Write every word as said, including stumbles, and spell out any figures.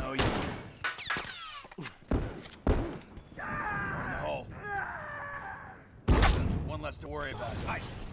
No, you... In the hole. One less to worry about. Nice.